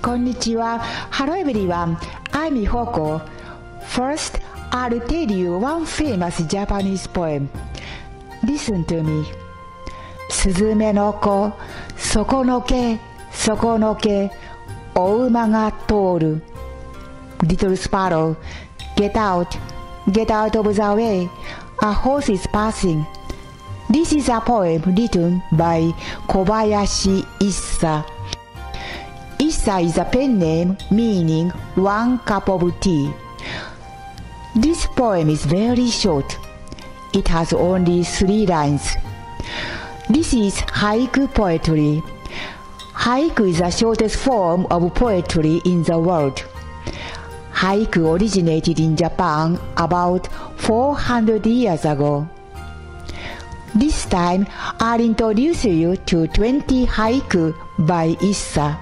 Konnichiwa. Hello everyone. I'm Mihoko. First, I'll tell you one famous Japanese poem. Listen to me. すずめの子、底のけ、底のけ、お馬が通る。Little sparrow, get out of the way. A horse is passing. This is a poem written by Kobayashi Issa. Issa is a pen name meaning one cup of tea. This poem is very short. It has only 3 lines. This is haiku poetry. Haiku is the shortest form of poetry in the world. Haiku originated in Japan about 400 years ago. This time, I'll introduce you to 20 haiku by Issa.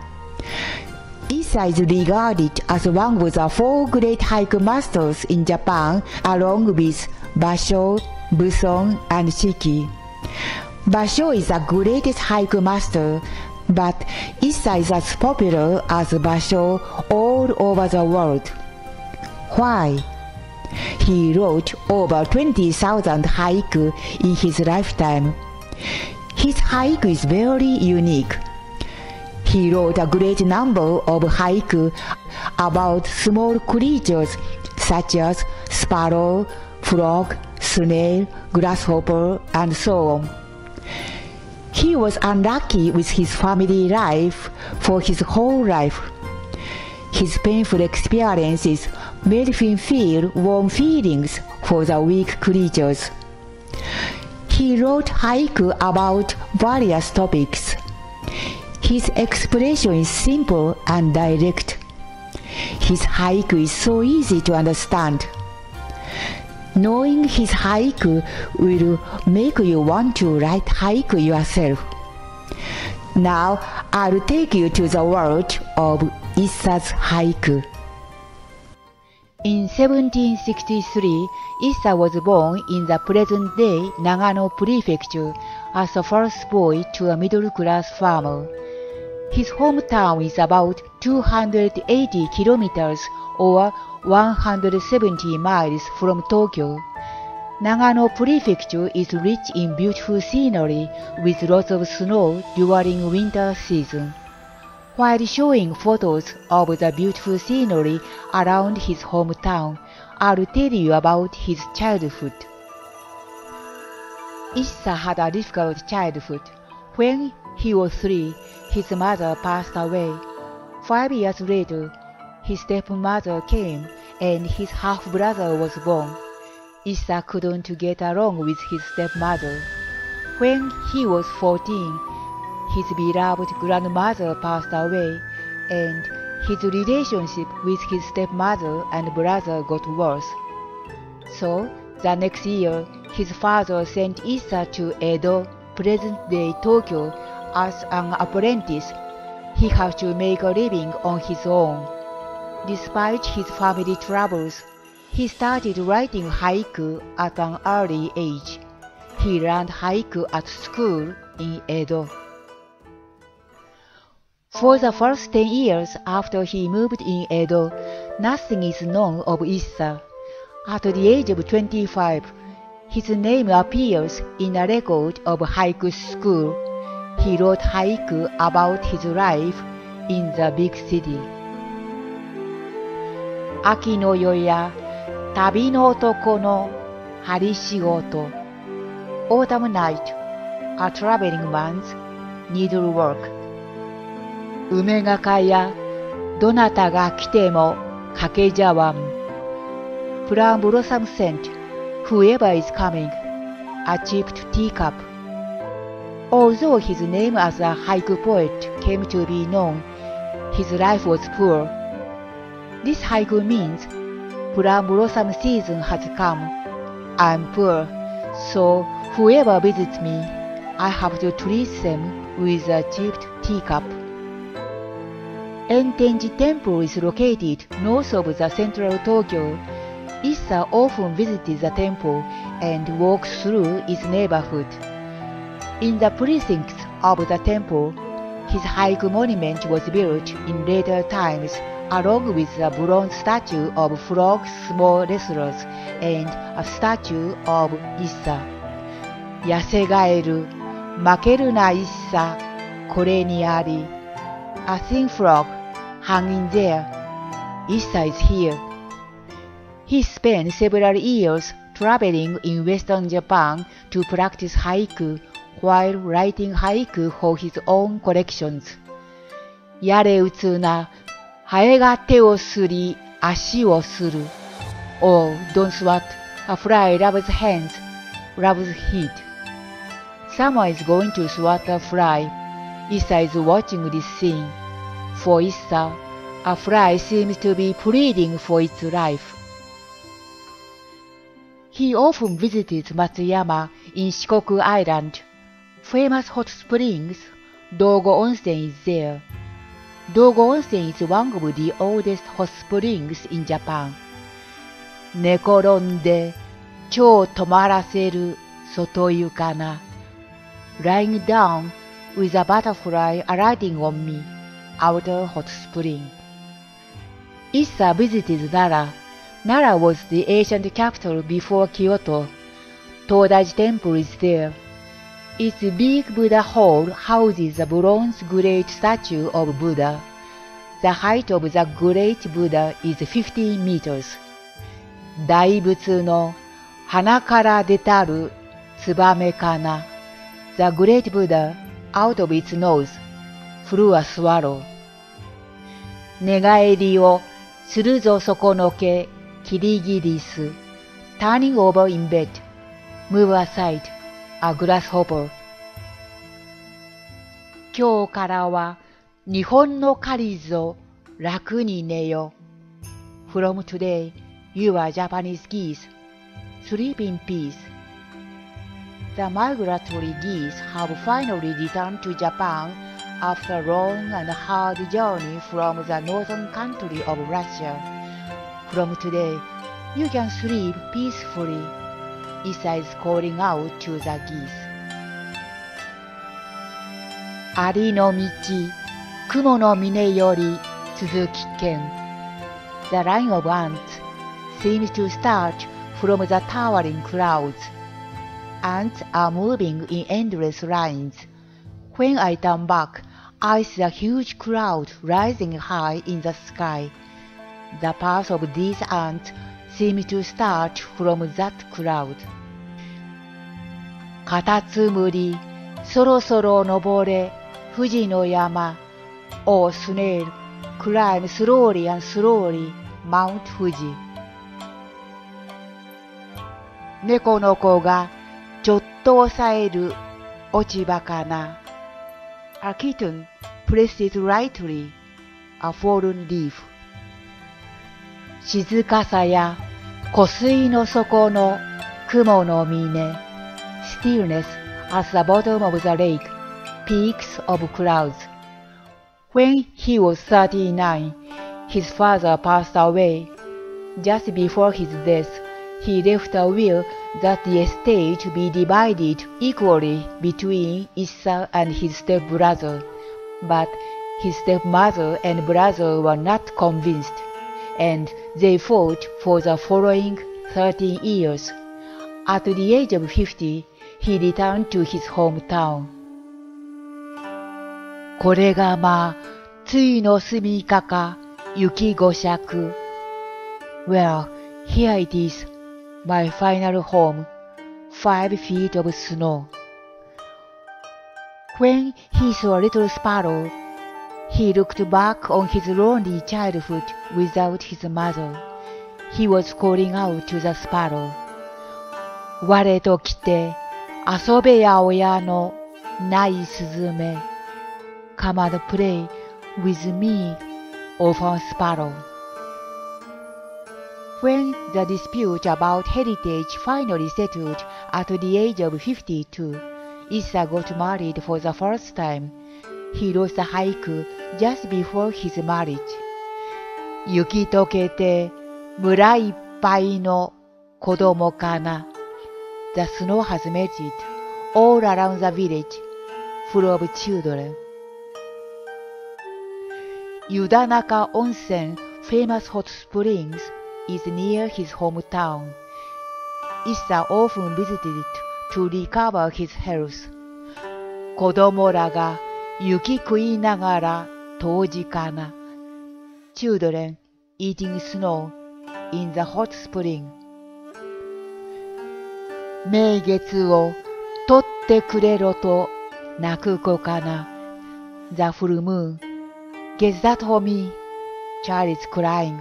Issa is regarded as one of the 4 great haiku masters in Japan, along with Basho, Buson, and Shiki. Basho is the greatest haiku master, but Issa is as popular as Basho all over the world. Why? He wrote over 20,000 haiku in his lifetime. His haiku is very unique. He wrote a great number of haiku about small creatures such as sparrow, frog, snail, grasshopper, and so on. He was unlucky with his family life for his whole life. His painful experiences made him feel warm feelings for the weak creatures. He wrote haiku about various topics. His expression is simple and direct. His haiku is so easy to understand. Knowing his haiku will make you want to write haiku yourself. Now I'll take you to the world of Issa's haiku. In 1763, Issa was born in the present-day Nagano Prefecture as the first boy to a middle-class farmer. His hometown is about 280 kilometers or 170 miles from Tokyo. Nagano Prefecture is rich in beautiful scenery with lots of snow during winter season. While showing photos of the beautiful scenery around his hometown, I'll tell you about his childhood. Issa had a difficult childhood. When he was 3, his mother passed away. 5 years later, his stepmother came and his half-brother was born. Issa couldn't get along with his stepmother. When he was 14, his beloved grandmother passed away, and his relationship with his stepmother and brother got worse. So, the next year, his father sent Issa to Edo, present-day Tokyo, as an apprentice. He had to make a living on his own. Despite his family troubles, he started writing haiku at an early age. He learned haiku at school in Edo. For the first 10 years after he moved in Edo, nothing is known of Issa. At the age of 25, his name appears in a record of haiku school. He wrote haiku about his life in the big city. Aki no yoya, tabi no otoko no hari shigoto. Autumn night, a traveling man's needlework. 梅がかや、どなたが来てもかけ茶碗。Plum blossom scent, whoever is coming, a chipped teacup. Although his name as a haiku poet came to be known, his life was poor. This haiku means, plum blossom season has come. I'm poor, so whoever visits me, I have to treat them with a chipped teacup. Entenji Temple is located north of the central Tokyo. Issa often visited the temple and walked through its neighborhood. In the precincts of the temple, His haiku monument was built in later times along with a bronze statue of frog sumo wrestlers and a statue of Issa. 痩せガエル、負けるなIssa、これにあり。A thin frog hanging there. Issa is here. He spent several years traveling in Western Japan to practice haiku while writing haiku for his own collections. やれうつな、ハエが手をすり、足をする。Oh, don't swat, a fly loves hands, loves heat. Someone is going to swat a fly. Issa is watching this scene. For Issa, a fly seems to be pleading for its life. He often visits Matsuyama in Shikoku Island. Famous hot springs, Dogo Onsen is there. Dogo Onsen is one of the oldest hot springs in Japan. 寝転んで、超止まらせる、外床な。Lying down with a butterfly alighting on me, outer hot spring. Issa visited Nara. Nara was the ancient capital before Kyoto. Todaiji Temple is there. Its big Buddha hall houses a bronze great statue of Buddha. The height of the great Buddha is 50 meters. 大仏の鼻から出たるツバメかな。The great Buddha, out of its nose, flew a swallow. 寝返りをするぞ底のけ、キリギリス。Turning over in bed, move aside, a grasshopper. 今日からは日本の狩りぞ、楽に寝よ。From today, you are Japanese geese. Sleep in peace. The migratory geese have finally returned to Japan after a long and hard journey from the northern country of Russia. From today, you can sleep peacefully. Issa is calling out to the geese. アリの道、雲の峰より続きけん。The line of ants seems to start from the towering clouds. Ants are moving in endless lines. When I turn back, I see a huge cloud rising high in the sky. The path of these ants seems to start from that cloud. カタツムリ、そろそろ登れ、富士の山。Oh, snail, climb slowly and slowly, Mount Fuji. 猫の子がちょっと押さえる落ち葉かな。A kitten presses lightly a fallen leaf. 静かさや湖水の底の雲の峰。Stillness at the bottom of the lake, peaks of clouds. When he was 39, his father passed away. Just before his death, he left a will that the estate be divided equally between Issa and his stepbrother. But his stepmother and brother were not convinced, and they fought for the following 13 years. At the age of 50, he returned to his hometown. これがまあ、ついの住みかか、雪五尺。Well, here it is, my final home, 5 feet of snow. When he saw a little sparrow, he looked back on his lonely childhood without his mother. He was calling out to the sparrow. 我と来て遊べや親のないスズメ。Come and play with me, orphan sparrow. When the dispute about heritage finally settled at the age of 52, Issa got married for the first time. He wrote the haiku just before his marriage. 雪解けて村いっぱいの子供かな。The snow has melted all around the village, full of children. Yudanaka Onsen, famous hot springs, is near his hometown. Issa often visited to recover his health. 子供らが雪食いながら冬至かな。Children eating snow in the hot spring. 名月を取ってくれろと泣く子かな。The full moon. Get that for me. Child is crying.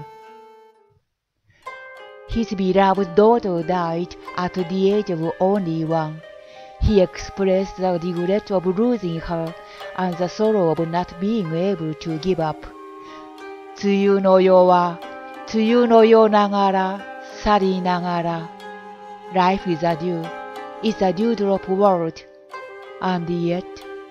His beloved daughter died at the age of only 1. He expressed the regret of losing her and the sorrow of not being able to give up. 梅雨の夜は梅雨の夜ながら去りながら。Life is a dew, it's a dewdrop world, and yet.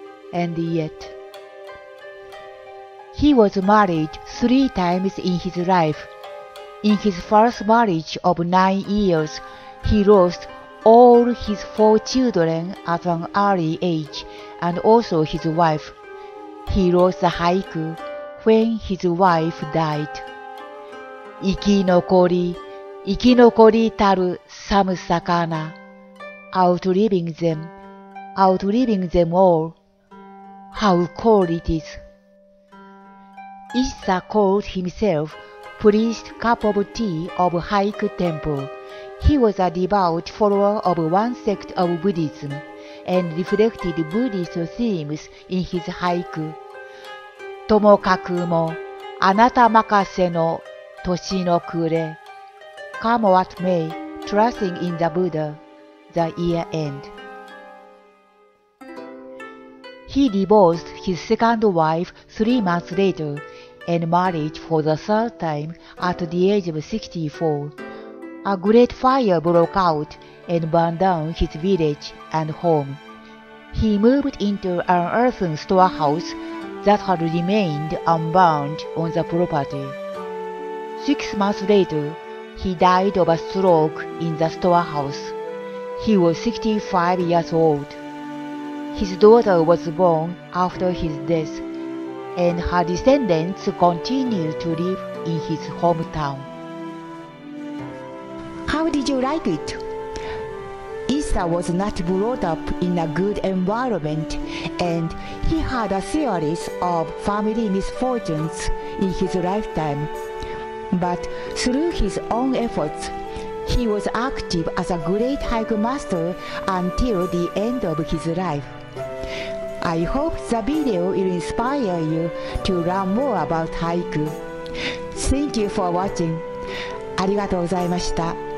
He was married 3 times in his life. In his first marriage of 9 years, he lost all his 4 children at an early age, and also his wife. He wrote the haiku when his wife died. 生き残りたる寒さかな。Outliving them all. How cold it is. Issa called himself Priest Cup of Tea of Haiku Temple. He was a devout follower of one sect of Buddhism and reflected Buddhist themes in his haiku. ともかくもあなた任せの年の暮れ。Come what may, trusting in the Buddha, the year end. He divorced his second wife 3 months later and married for the 3rd time at the age of 64. A great fire broke out and burned down his village and home. He moved into an earthen storehouse that had remained unburned on the property. 6 months later, he died of a stroke in the storehouse. He was 65 years old. His daughter was born after his death, and her descendants continue to live in his hometown. How did you like it? Issa was not brought up in a good environment, and he had a series of family misfortunes in his lifetime. But through his own efforts, he was active as a great haiku master until the end of his life. I hope the video will inspire you to learn more about haiku. Thank you for watching. ありがとうございました。